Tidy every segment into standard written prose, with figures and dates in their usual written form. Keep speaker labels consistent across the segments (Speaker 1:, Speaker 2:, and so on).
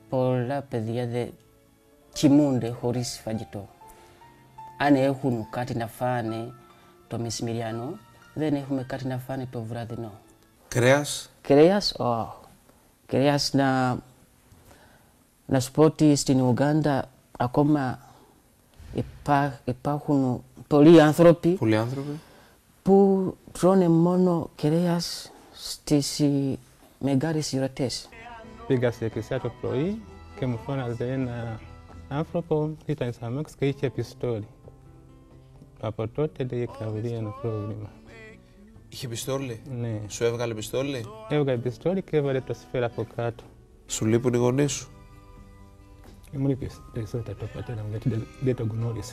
Speaker 1: πολλά παιδιά δεν κοιμούνται χωρίς φαγητό. Αν έχουν κάτι να φάνε το μεσημεριανό, δεν έχουμε κάτι να φάνε το βραδινό.
Speaker 2: Κρέας.
Speaker 1: Κρέας, κρέας να σου πω ότι στην Ουγγάντα ακόμα υπάρχουν πολλοί άνθρωποι που τρώνε μόνο κρέας στις μεγάλες γιορτές.
Speaker 3: Πήγα στην εκκλησία το πρωί και μου φώναζε ένα άνθρωπο, ήταν Ισλαμικός και είχε πιστόλι. Από τότε δεν είχα βρει ένα πρόβλημα.
Speaker 2: Είχε πιστόλι?
Speaker 3: Ναι.
Speaker 2: Σου έβγαλε πιστόλι?
Speaker 3: Έβγαλε πιστόλι και έβαλε το σφαίρα από κάτω.
Speaker 2: Σου λείπουν οι γονείς σου?
Speaker 3: Μου λείπει περισσότερο το πατέρα μου γιατί δεν τον γνώρισα.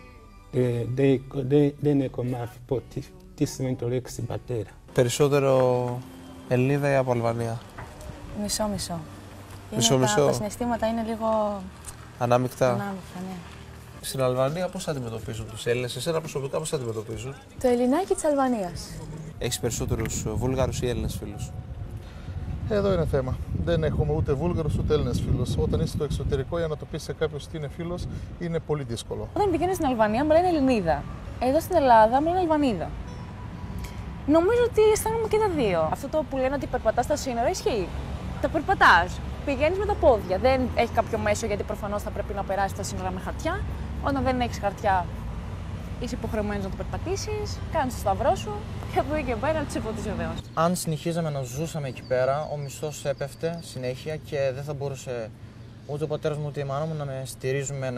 Speaker 3: Δεν έχω μάθει τι σημαίνει το λέξη πατέρα.
Speaker 2: Περισσότερο Ελληνίδα ή από Αλβανία?
Speaker 4: Μισό-μισό. Τα συναισθήματα είναι λίγο
Speaker 2: ανάμεικτα.
Speaker 4: Ναι.
Speaker 2: Στην Αλβανία πώς αντιμετωπίζουν τους Έλληνες, εσένα προσωπικά πώς αντιμετωπίζουν?
Speaker 4: Το Ελληνάκι της Αλβανίας.
Speaker 2: Έχεις περισσότερους Βούλγαρους ή Έλληνες φίλους?
Speaker 5: Εδώ είναι θέμα. Δεν έχουμε ούτε Βούλγαρους ούτε Έλληνες φίλους. Όταν είσαι στο εξωτερικό, για να το πεις σε κάποιον τι είναι φίλος, είναι πολύ δύσκολο.
Speaker 4: Όταν πηγαίνω στην Αλβανία, μου λένε Ελληνίδα. Εδώ στην Ελλάδα, μου λένε Αλβανίδα. Νομίζω ότι αισθάνομαι και τα δύο. Αυτό το που λένε ότι περπατάς στα σύνορα ισχύει. Τα περπατάς. Πηγαίνεις με τα πόδια. Δεν έχει κάποιο μέσο γιατί προφανώς θα πρέπει να περάσεις τα σύνορα με χαρτιά. Όταν δεν έχεις χαρτιά, είσαι υποχρεωμένος να το περπατήσεις, κάνεις το σταυρό σου και από εκεί και πέρα τσιποτίζει ο Θεός.
Speaker 6: Αν συνεχίζαμε να ζούσαμε εκεί πέρα, ο μισθός έπεφτε συνέχεια και δεν θα μπορούσε ούτε ο πατέρας μου ούτε η μάνα μου να με στηρίζουν με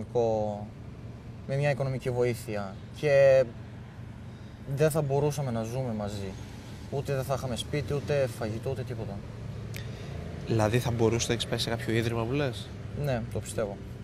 Speaker 6: μια οικονομική βοήθεια. Και δεν θα μπορούσαμε να ζούμε μαζί. Ούτε δεν θα είχαμε σπίτι, ούτε φαγητό, ούτε τίποτα.
Speaker 2: Δηλαδή θα μπορούσε να έχεις πάει σε κάποιο ίδρυμα που λες?
Speaker 6: Ναι, το πιστεύω.